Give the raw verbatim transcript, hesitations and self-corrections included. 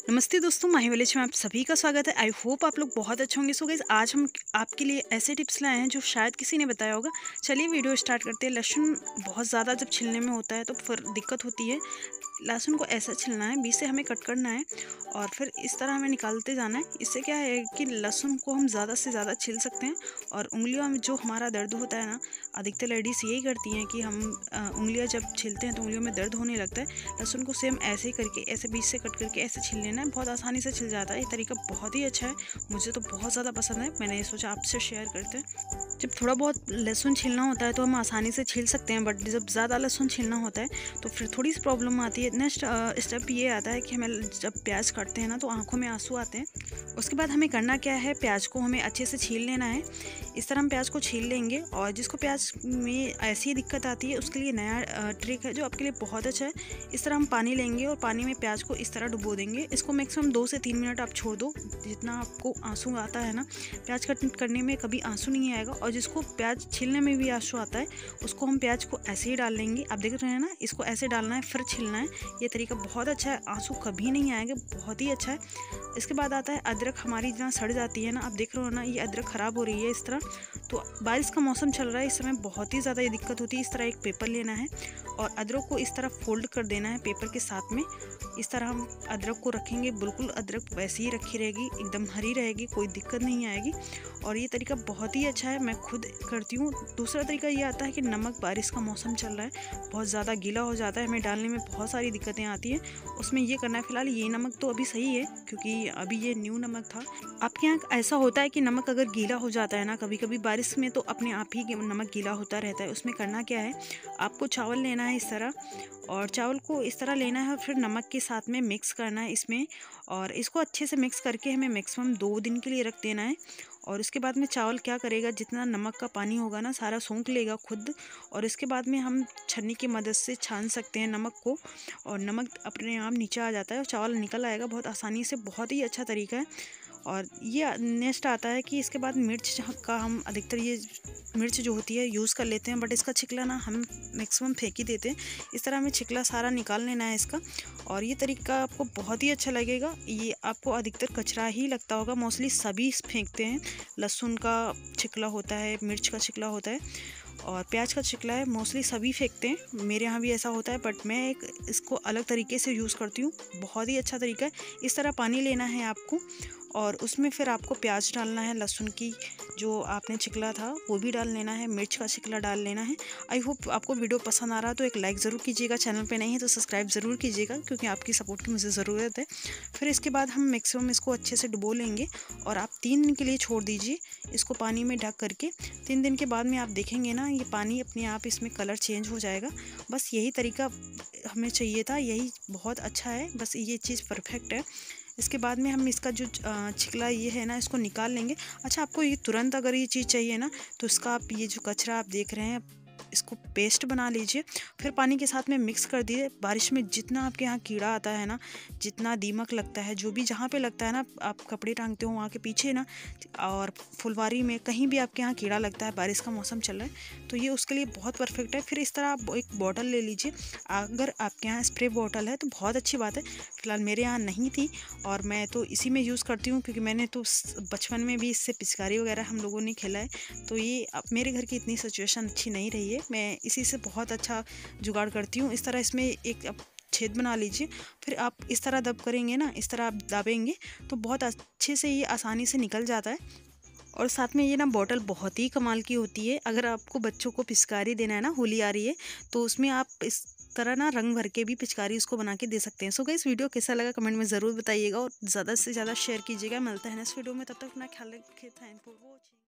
नमस्ते दोस्तों, माही विलेज में आप सभी का स्वागत है। आई होप आप लोग बहुत अच्छे होंगे। सो गाइस, आज हम आपके लिए ऐसे टिप्स लाए हैं जो शायद किसी ने बताया होगा। चलिए वीडियो स्टार्ट करते हैं। लहसुन बहुत ज़्यादा जब छिलने में होता है तो फिर दिक्कत होती है। लहसुन को ऐसा छिलना है, बीच से हमें कट करना है और फिर इस तरह हमें निकालते जाना है। इससे क्या है कि लहसुन को हम ज़्यादा से ज़्यादा छिल सकते हैं। और उंगलियों में जो हमारा दर्द होता है ना, अधिकतर लेडीज़ यही करती हैं कि हम उंगलियां जब छिलते हैं तो उंगलियों में दर्द होने लगता है। लहसुन को सेम ऐसे ही करके, ऐसे बीच से कट करके ऐसे छिल लेना है। बहुत आसानी से छिल जाता है। ये तरीका बहुत ही अच्छा है, मुझे तो बहुत ज़्यादा पसंद है। मैंने ये सोचा आपसे शेयर करते हैं। जब थोड़ा बहुत लहसुन छीलना होता है तो हम आसानी से छील सकते हैं, बट जब ज़्यादा लहसुन छीलना होता है तो फिर थोड़ी सी प्रॉब्लम आती है। नेक्स्ट स्टेप ये आता है कि हमें जब प्याज काटते हैं ना तो आंखों में आंसू आते हैं। उसके बाद हमें करना क्या है, प्याज को हमें अच्छे से छील लेना है। इस तरह हम प्याज को छील लेंगे। और जिसको प्याज में ऐसी दिक्कत आती है उसके लिए नया ट्रिक है जो आपके लिए बहुत अच्छा है। इस तरह हम पानी लेंगे और पानी में प्याज को इस तरह डुबो देंगे। इसको मैक्सिमम दो से तीन मिनट आप छोड़ दो। जितना आपको आंसू आता है ना, प्याज कट करने में कभी आंसू नहीं आएगा। और जिसको प्याज छीलने में भी आंसू आता है उसको हम प्याज को ऐसे ही डाल लेंगे। आप देख रहे हैं ना, इसको ऐसे डालना है फिर छीलना है। ये तरीका बहुत अच्छा है, आंसू कभी नहीं आएंगे, बहुत ही अच्छा है। इसके बाद आता है अदरक। हमारी जहाँ सड़ जाती है ना, आप देख रहे हो ना, ये अदरक ख़राब हो रही है इस तरह। तो बारिश का मौसम चल रहा है, इस समय बहुत ही ज़्यादा ये दिक्कत होती है। इस तरह एक पेपर लेना है और अदरक को इस तरह फोल्ड कर देना है पेपर के साथ में। इस तरह हम अदरक को रखेंगे, बिल्कुल अदरक वैसे ही रखी रहेगी, एकदम हरी रहेगी, कोई दिक्कत नहीं आएगी। और ये तरीका बहुत ही अच्छा है, मैं खुद करती हूँ। दूसरा तरीका ये आता है कि नमक। बारिश का मौसम चल रहा है, बहुत ज़्यादा गीला हो जाता है, हमें डालने में बहुत सारी दिक्कतें आती हैं। उसमें ये करना है, फिलहाल ये नमक तो अभी सही है क्योंकि अभी ये न्यू नमक था। आपके यहाँ ऐसा होता है कि नमक अगर गीला हो जाता है ना कभी कभी बारिश में, तो अपने आप ही नमक गीला होता रहता है। उसमें करना क्या है, आपको चावल लेना है इस तरह, और चावल को इस तरह लेना है और फिर नमक के साथ में मिक्स करना है इसमें। और इसको अच्छे से मिक्स करके हमें मैक्सिमम दो दिन के लिए रख देना है। और इसके बाद में चावल क्या करेगा, जितना नमक का पानी होगा ना सारा सोख लेगा खुद। और इसके बाद में हम छन्नी की मदद से छान सकते हैं नमक को, और नमक अपने आप नीचे आ जाता है और चावल निकल आएगा बहुत आसानी से। बहुत ही अच्छा तरीका है। और ये नेक्स्ट आता है कि इसके बाद मिर्च का हम अधिकतर ये मिर्च जो होती है यूज़ कर लेते हैं, बट इसका छिकला ना हम मैक्सिमम फेंक ही देते हैं। इस तरह हमें छिकला सारा निकाल लेना है इसका। और ये तरीका आपको बहुत ही अच्छा लगेगा। ये आपको अधिकतर कचरा ही लगता होगा, मोस्टली सभी फेंकते हैं। लहसुन का छिकला होता है, मिर्च का छिकला होता है और प्याज का छिकला है, मोस्टली सभी फेंकते हैं। मेरे यहाँ भी ऐसा होता है, बट मैं एक इसको अलग तरीके से यूज़ करती हूँ। बहुत ही अच्छा तरीका है। इस तरह पानी लेना है आपको और उसमें फिर आपको प्याज डालना है, लहसुन की जो आपने छिकला था वो भी डाल लेना है, मिर्च का छिकला डाल लेना है। आई होप आपको वीडियो पसंद आ रहा है तो एक लाइक ज़रूर कीजिएगा। चैनल पे नहीं है तो सब्सक्राइब ज़रूर कीजिएगा क्योंकि आपकी सपोर्ट की मुझे ज़रूरत है। फिर इसके बाद हम मैक्सिमम इसको अच्छे से डुबो लेंगे और आप तीन दिन के लिए छोड़ दीजिए इसको पानी में ढक करके। तीन दिन के बाद में आप देखेंगे ना, ये पानी अपने आप इसमें कलर चेंज हो जाएगा। बस यही तरीका हमें चाहिए था, यही बहुत अच्छा है, बस ये चीज़ परफेक्ट है। इसके बाद में हम इसका जो छिकला ये है ना, इसको निकाल लेंगे। अच्छा, आपको ये तुरंत अगर ये चीज़ चाहिए ना तो इसका आप ये जो कचरा आप देख रहे हैं इसको पेस्ट बना लीजिए, फिर पानी के साथ में मिक्स कर दीजिए। बारिश में जितना आपके यहाँ कीड़ा आता है ना, जितना दीमक लगता है, जो भी जहाँ पे लगता है ना, आप कपड़े टांगते हो वहाँ के पीछे ना, और फुलवारी में कहीं भी आपके यहाँ कीड़ा लगता है, बारिश का मौसम चल रहा है तो ये उसके लिए बहुत परफेक्ट है। फिर इस तरह आप एक बॉटल ले लीजिए। अगर आपके यहाँ स्प्रे बॉटल है तो बहुत अच्छी बात है, फिलहाल मेरे यहाँ नहीं थी और मैं तो इसी में यूज़ करती हूँ क्योंकि मैंने तो बचपन में भी इससे पिचकारी वगैरह हम लोगों ने खेला है। तो ये अब मेरे घर की इतनी सिचुएशन अच्छी नहीं रही है, मैं इसी से बहुत अच्छा जुगाड़ करती हूँ। इस तरह इसमें एक आप छेद बना लीजिए, फिर आप इस तरह दब करेंगे ना, इस तरह आप दाबेंगे तो बहुत अच्छे से ये आसानी से निकल जाता है। और साथ में ये ना बॉटल बहुत ही कमाल की होती है। अगर आपको बच्चों को पिचकारी देना है ना, होली आ रही है, तो उसमें आप इस तरह ना रंग भर के भी पिचकारी उसको बना के दे सकते हैं। सो गाइस, वीडियो कैसा लगा कमेंट में ज़रूर बताइएगा और ज़्यादा से ज़्यादा शेयर कीजिएगा। मिलते हैं नेक्स्ट वीडियो में, तब तक अपना ख्याल रखिए। Thank for watching.